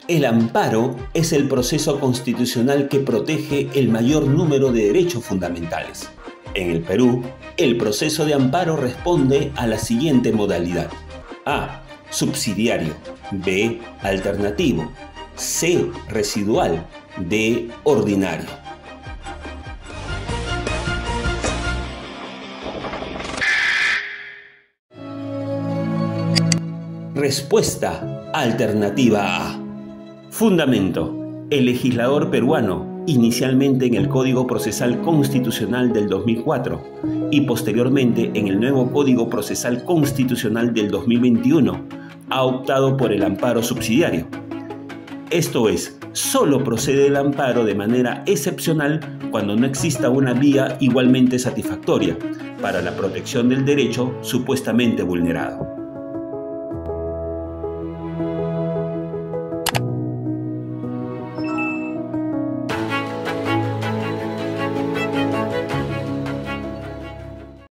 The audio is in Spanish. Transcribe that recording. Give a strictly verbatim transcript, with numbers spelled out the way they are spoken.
El amparo es el proceso constitucional que protege el mayor número de derechos fundamentales. En el Perú, el proceso de amparo responde a la siguiente modalidad: A. Subsidiario. B. Alternativo. C. Residual. D. Ordinario. Respuesta alternativa A. Fundamento. El legislador peruano, inicialmente en el Código Procesal Constitucional del dos mil cuatro y posteriormente en el nuevo Código Procesal Constitucional del dos mil veintiuno, ha optado por el amparo subsidiario. Esto es, solo procede el amparo de manera excepcional cuando no exista una vía igualmente satisfactoria para la protección del derecho supuestamente vulnerado.